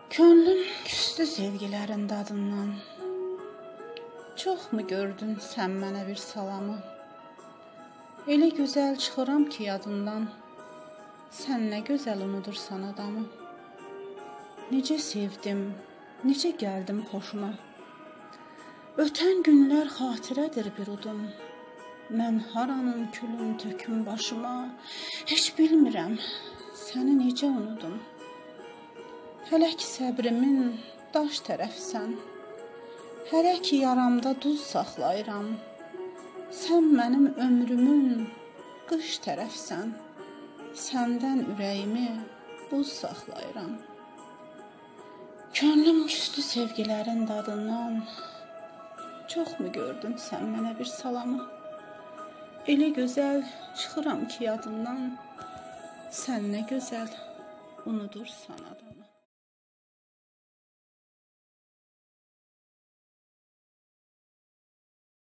Könlüm küstü sevgilərin dadından. Çoxmu gördün sən mənə bir salamı? Elə gözəl çıxıram ki yadından. Sən nə gözəl unudursan adamı. Necə sevdim, necə gəldim xoşuna. Ötən günlər xatirədir bir udum. Mən haranın külün töküm başıma. Heç bilmirəm səni necə unudum. Hələ ki səbrimin daş tərəfsən. Hələ ki yaramda duz saxlayıram. Sən mənim ömrümün qış tərəfsən. Səndən ürəyimi buz saxlayıram. Könlüm küstü sevgilərin dadından. Çoxmu gördün sən mənə bir salamı? Elə gözəl çıxıram ki yadından. Sən nə gözəl unudursan adamı.